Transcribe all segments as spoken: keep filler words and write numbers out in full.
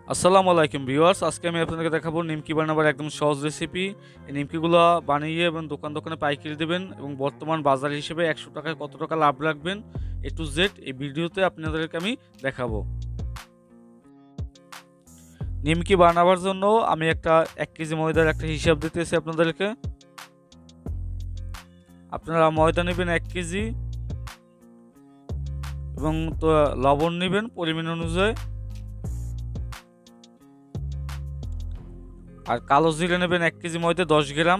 আসসালামু আলাইকুম ভিউয়ার্স, আজকে আমি আপনাদেরকে দেখাবো নিমকি বানাবার একদম সহজ রেসিপি। এই নিমকিগুলো বানিয়ে এবং দোকান দোকানে পাইকারি দেবেন এবং বর্তমান বাজার হিসেবে একশো টাকায় কত টাকা লাভ রাখবেন এ টু জেড এই ভিডিওতে আপনাদেরকে আমি দেখাবো। নিমকি বানাবার জন্য আমি একটা এক কেজি ময়দার একটা হিসাব দিতেছি আপনাদেরকে। আপনারা ময়দা নেবেন এক কেজি এবং তো লবণ নেবেন পরিমাণ অনুযায়ী, আর কালো জিরে নেবেন এক কেজি ময়দা দশ গ্রাম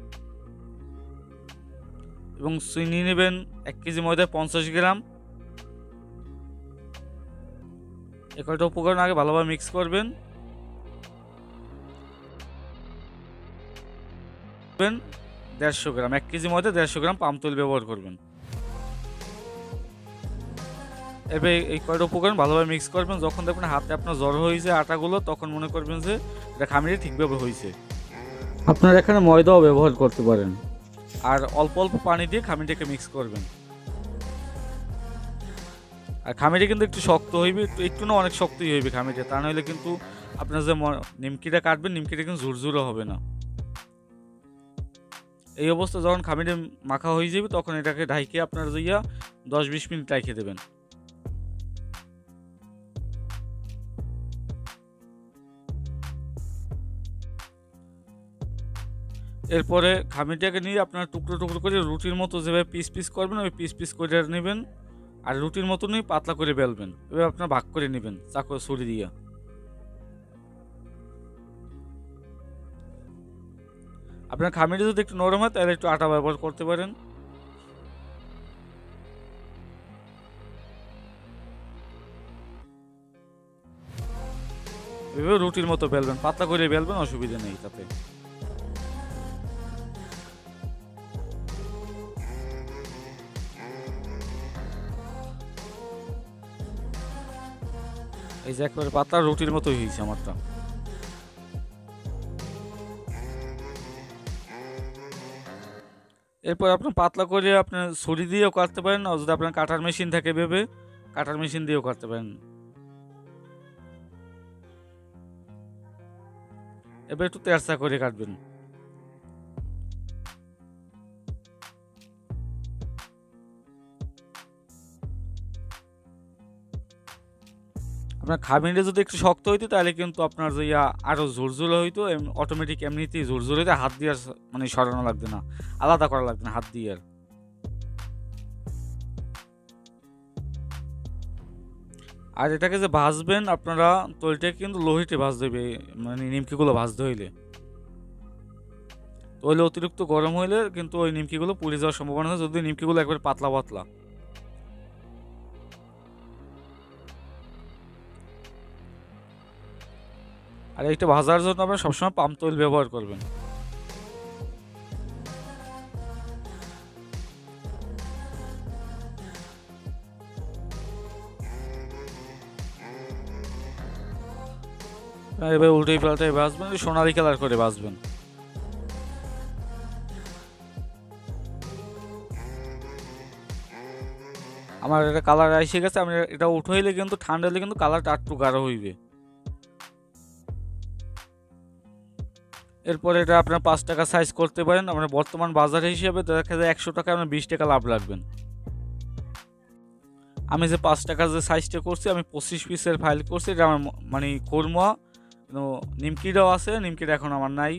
এবং চিনি নেবেন এক কেজি ময়দায় পঞ্চাশ গ্রাম। এ কয়টা উপকরণ আগে ভালোভাবে মিক্স করবেন। দেড়শো গ্রাম এক কেজি ময়দা দেড়শো গ্রাম পাম তেল ব্যবহার করবেন। এবার এই কয়টা উপকরণ ভালোভাবে মিক্স করবেন। যখন দেখবেন হাতে আপনার জড়ো হয়েছে আটাগুলো, তখন মনে করবেন যে এটা খামিরে ঠিকভাবে হয়েছে। আপনারা এখানে ময়দাও ব্যবহার করতে পারেন। আর অল্প অল্প পানি দিয়ে খামিরটাকে মিক্স করবেন। আর খামিরটা কিন্তু একটু শক্ত হইবে, একটু একটু না অনেক শক্তই হইবে খামিরটা, তা নাহলে কিন্তু আপনার যে নিমকিটা কাটবেন নিমকিটা কিন্তু ঝুরঝুরো হবে না। এই অবস্থা যখন খামিরে মাখা হয়ে যাবে তখন এটাকে ঢাইকে আপনার যাইয়া দশ বিশ মিনিট রেখে দেবেন। এরপরে খামিরটাকে নিয়ে আপনার টুকরো টুকরো করে রুটির মতো যেভাবে পিস পিস করবেন ওই পিস পিস করে নেবেন, আর রুটির মতনই পাতলা করে বেলবেন। এভাবে আপনার ভাগ করে নেবেন চাকু ছুরি দিয়ে। আপনার খামিরটা যদি একটু নরম হয় তাহলে একটু আটা ব্যবহার করতে পারেন। এভাবে রুটির মতো বেলবেন, পাতলা করে বেলবেন, অসুবিধা নেই তাতে। এই যে একবারে পাতলা রুটির মতোই হয়েছে আমারটা। এরপর আপনার পাতলা করে আপনার ছুরি দিয়েও কাটতে পারেন, আর যদি আপনার কাটার মেশিন থাকে ভেবে কাটার মেশিন দিয়েও কাটতে পারেন। এবার একটু তেরচা করে কাটবেন। আপনার খামিরটা যদি একটু শক্ত হইতো তাহলে কিন্তু আপনার যে ইয়া আরও ঝুরঝুরে হইতো, অটোমেটিক এমনিতেই ঝুরঝুরে হইতে হাত দিয়ে আর মানে সরানো লাগবে না, আলাদা করা লাগবে না হাত দিয়ে। আর আর এটাকে যে ভাজবেন আপনারা, তো এটাকে কিন্তু লোহিতে ভাজতে হবে, মানে নিমকিগুলো ভাজতে হইলে। তো হইলে অতিরিক্ত গরম হইলে কিন্তু ওই নিমকিগুলো পুড়ে যাওয়ার সম্ভাবনা আছে, যদি নিমকিগুলো একবার পাতলা পাতলা। আর এইটা ভাজার জন্য আপনারা সবসময় পাম তেল ব্যবহার করবেন। এবার উল্টেই পাল্টাই ভাজবেন, সোনালি কালার করে ভাজবেন। আমার এটা কালার এসে গেছে, আমি এটা উঠে হইলে কিন্তু ঠান্ডা হলে কিন্তু কালারটা একটু গাঢ় হইবে। এরপরে এটা আপনার পাঁচ টাকা সাইজ করতে পারেন। আমরা বর্তমান বাজার হিসেবে দেখা যায় একশো টাকা আপনার বিশ টাকা লাভ রাখবেন। আমি যে পাঁচ টাকার যে সাইজটা করছি আমি পঁচিশ পিসের ফাইল করছি, এটা আমার মানে কোরমা নিমকিটাও আছে, নিমকিটা এখন আমার নাই।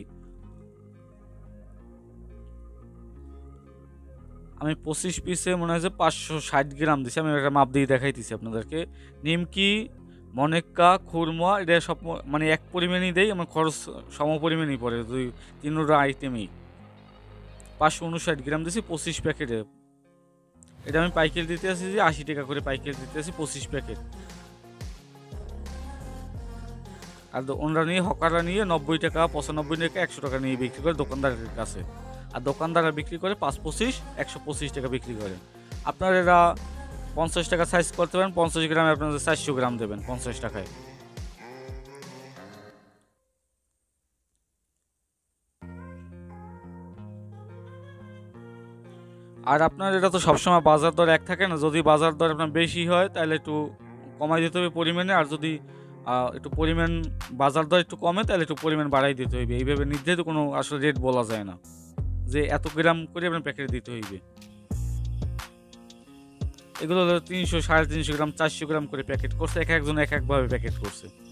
আমি পঁচিশ পিসে মনে হয় যে পাঁচশো ষাট গ্রাম দিছি, আমি একটা মাপ দিয়ে দেখাইতেছি আপনাদেরকে। নিমকি, মনেক্কা, খুরমা এটা সব মানে এক পরিমাণই দেই, আমার খরচ সম পরিমাণই পড়ে দুই তিনটা আইটেমই। পাঁচশো উনষাট গ্রাম দিছি পঁচিশ প্যাকেটে। এটা আমি পাইকারি দিতে আসি যে আশি টাকা করে পাইকারি দিতে আসি পঁচিশ প্যাকেট। আর ওনারা নিয়ে হকাররা নিয়ে নব্বই টাকা পঁচানব্বই টাকা একশো টাকা নিয়ে বিক্রি করে দোকানদারের কাছে। আর দোকানদাররা বিক্রি করে পাঁচ পঁচিশ একশো পঁচিশ টাকা বিক্রি করে। আপনার এরা পঞ্চাশ টাকা সাইজ করতে পারেন, পঞ্চাশ গ্রামে আপনাদের চারশো গ্রাম দেবেন পঞ্চাশ টাকায়। আর আপনার এটা তো সবসময় বাজার দর এক থাকে না, যদি বাজার দর আপনার বেশি হয় তাহলে একটু কমাই দিতে হবে পরিমাণে, আর যদি আহ, একটু পরিমাণ বাজার দর একটু কমে তাহলে একটু পরিমাণ বাড়াই দিতে হইবে। এইভাবে নির্ধারিত কোনো আসলে রেট বলা যায় না যে এত গ্রাম করে আপনার প্যাকেট দিতে হইবে। এগুলো হলো তিনশো সাড়ে তিনশো গ্রাম চারশো গ্রাম করে প্যাকেট করছে, এক একজন এক একভাবে প্যাকেট করছে।